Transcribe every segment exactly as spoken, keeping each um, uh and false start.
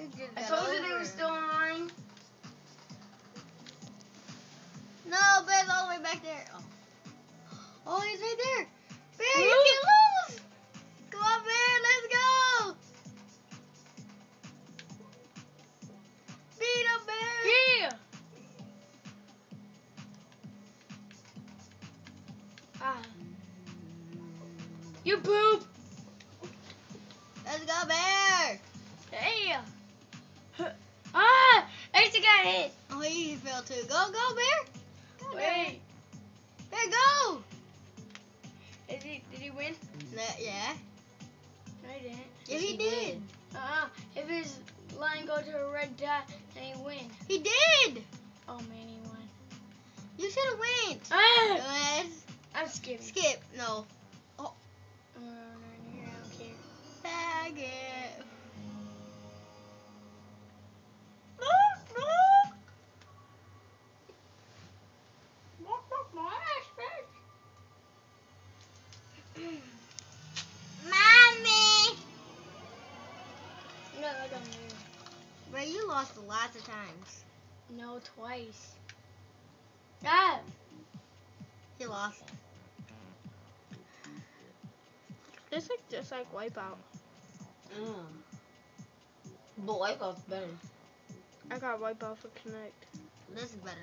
just I got told you over they were it. still on. No, Bear's all the way back there. Oh, oh he's right there. Bear, you Woo. can't lose. Come on, Bear, let's go. Beat him, Bear. Yeah. Ah. You poop. Let's go, Bear. Yeah. Ah! I just got hit. Oh, he fell too. Go, go, Bear. Go, Wait. Bear. Bear, go. Is he, did he win? No, yeah. No, he didn't. Yes, he, did. Uh-uh. If his line go to a red dot, then he win. He did. Oh, man, he won. You should have went. Ah! Good. I'm skipping. Skip. No. Oh, no, no, no, I don't care. Tag it. Mommy. No, I don't know. But you lost lots of times. No, twice. Ah! He lost. This is just like Wipeout. Mm. But Wipeout's better. I got Wipeout for Connect. This is better.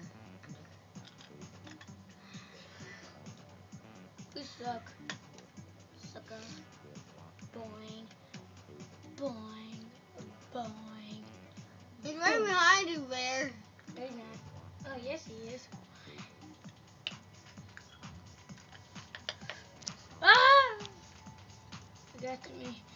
You suck. Sucker. Boing. Boing. Boing. He's right behind you, Bear. No, he's not. Oh, yes, he is. Ah! It got to me.